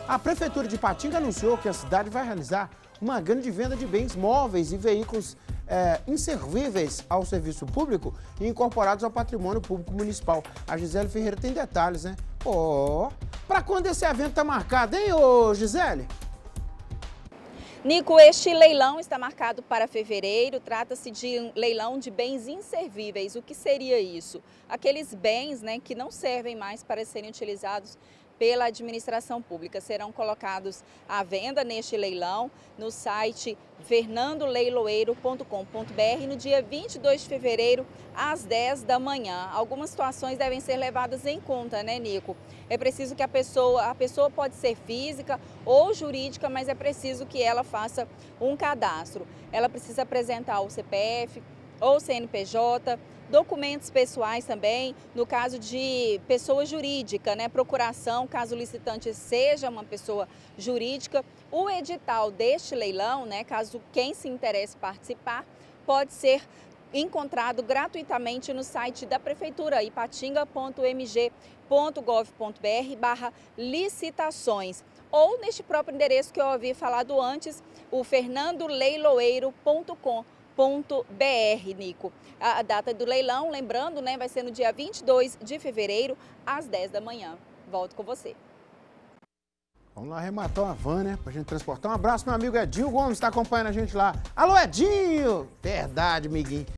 A Prefeitura de Ipatinga anunciou que a cidade vai realizar uma grande venda de bens móveis e veículos inservíveis ao serviço público e incorporados ao patrimônio público municipal. A Gisele Ferreira tem detalhes, né? Para quando esse evento tá marcado, hein, ô Gisele? Nico, este leilão está marcado para fevereiro. Trata-se de um leilão de bens inservíveis. O que seria isso? Aqueles bens, né, que não servem mais para serem utilizados pela administração pública. Serão colocados à venda neste leilão no site fernandoleiloeiro.com.br no dia 22 de fevereiro, às 10 da manhã. Algumas situações devem ser levadas em conta, né, Nico? É preciso que a pessoa pode ser física ou jurídica, mas é preciso que ela faça um cadastro. Ela precisa apresentar o CPF ou CNPJ, documentos pessoais também, no caso de pessoa jurídica, né? Procuração, caso o licitante seja uma pessoa jurídica. O edital deste leilão, né? Caso quem se interesse participar, pode ser encontrado gratuitamente no site da Prefeitura, ipatinga.mg.gov.br/licitações. Ou neste próprio endereço que eu havia falado antes, o fernandoleiloeiro.com.br, Nico. A data do leilão, lembrando, né, vai ser no dia 22 de fevereiro, às 10 da manhã. Volto com você. Vamos lá arrematar uma van, né, pra gente transportar. Um abraço, meu amigo Edinho Gomes, está acompanhando a gente lá. Alô, Edinho! Verdade, amiguinho.